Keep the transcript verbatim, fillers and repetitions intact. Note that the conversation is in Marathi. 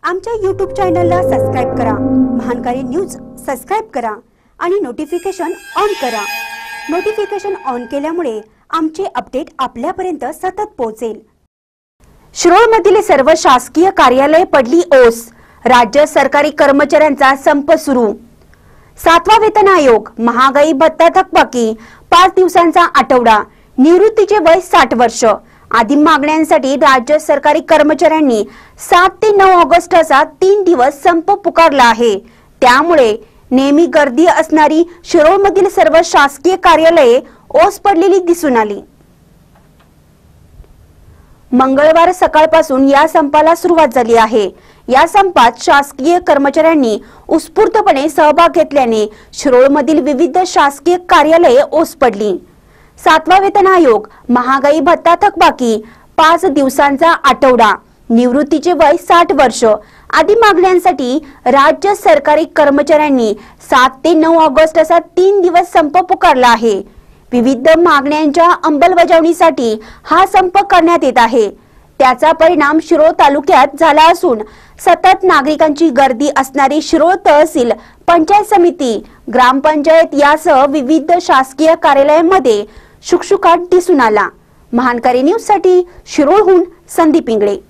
आमच्या यूट्यूब चॅनलला सबस्क्राइब करा, महानकारी न्यूज सबस्क्राइब करा आणि नोटिफिकेशन ऑन करा। नोटिफिकेशन ऑन केल्यामुळे आमचे अपडेट आपल्यापर्यंत सतत पोहोचेल। शिरोळमधील सर्व शासकीय कार्यालये पडली ओस, राज्य सरकारी कर्मचाऱ्यांचा संप सुरू। सातवा वेतन आयोग, महागाई भत्ता थकबाकी, पाच दिवसांचा आठवडा, निवृत्तीचे वय साठ वर्ष आदी मागण्यांसाठी राज्य सरकारी कर्मचाऱ्यांनी सात ते नऊ ऑगस्ट असा तीन दिवस संप पुकारला आहे। त्यामुळे नेहमी गर्दी असणारी शिरोळमधील सर्व शासकीय कार्यालये ओस पडलेली दिसून आली। मंगळवार सकाळपासून या संपाला सुरुवात झाली आहे। या संपात शासकीय कर्मचाऱ्यांनी उत्स्फूर्तपणे सहभाग घेतल्याने शिरोळमधील विविध शासकीय कार्यालये ओस पडली। सातवा वेतन आयोग, महागाई भत्ता थकबाकी, पाच दिवसांचा आठवडा, निवृत्तीचे वय साठ वर्ष आदी मागण्यांसाठी राज्य सरकारी कर्मचाऱ्यांनी सात ते नऊ ऑगस्ट असा तीन दिवस संप पुकारला आहे। विविध मागण्यांच्या अंमलबजावणीसाठी हा संप करण्यात येत आहे। त्याचा परिणाम शिरोळ तालुक्यात झाला असून सतत नागरिकांची गर्दी असणारी शिरोळ तहसील, पंचायत समिती, ग्रामपंचायत यासह विविध शासकीय कार्यालयांमध्ये शुकशुकाट दिसून आला। महानकारी न्यूज साठी शिरोळहून संदीप इंगळे।